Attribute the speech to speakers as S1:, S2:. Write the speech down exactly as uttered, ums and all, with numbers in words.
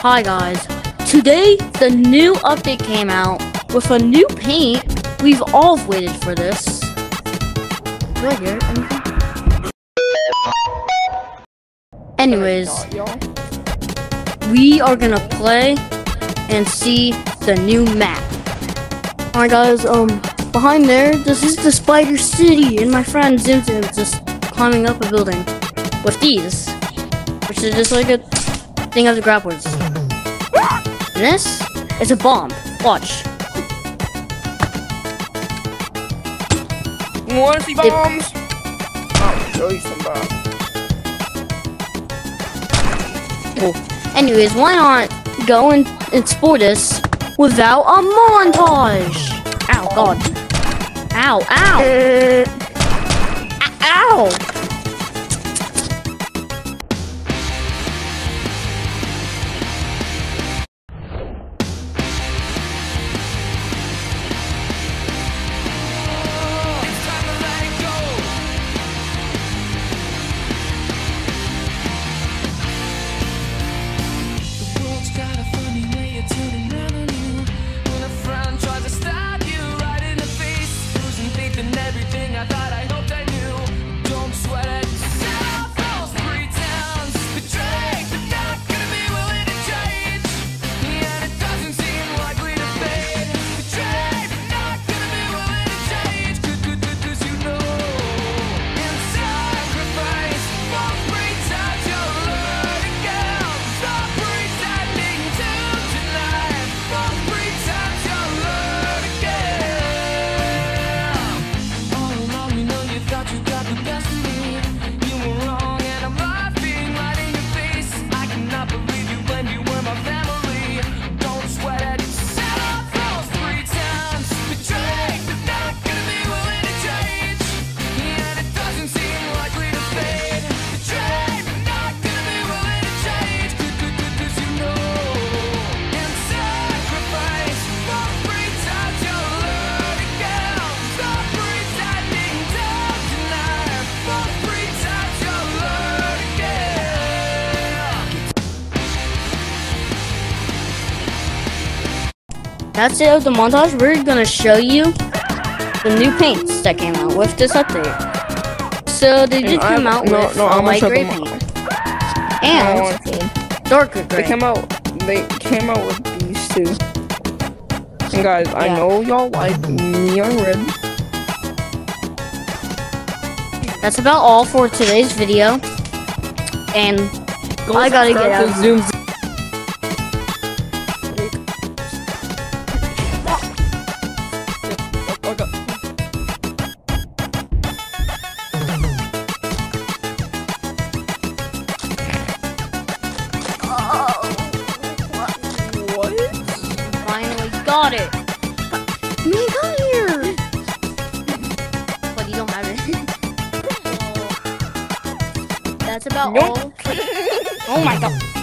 S1: Hi guys, today the new update came out with a new paint. We've all waited for this. Do I hear anything? Anyways, we are gonna play and see the new map. Alright guys, um, behind there, this is the Spider City, and my friend Zim Zim is just climbing up a building with these, which is just like a thing of the grapplers. And this is a bomb. Watch.
S2: You wanna see bombs? I'll show you some bombs.
S1: Oh. Anyways, why not go and explore this without a montage? Ow, God. Ow, ow. Uh, ow. That's it of the montage. We're gonna show you the new paints that came out with this update. So they did come out
S2: no,
S1: with
S2: no,
S1: a
S2: I'm
S1: light gray
S2: them
S1: paint
S2: all.
S1: and darker gray.
S2: They came out. They came out with these two. And guys, yeah. I know y'all like neon red.
S1: That's about all for today's video. And
S2: Go
S1: I gotta get out.
S2: Zoom.
S1: Got it. Man, come here. But you don't have it. That's about all. Oh my God.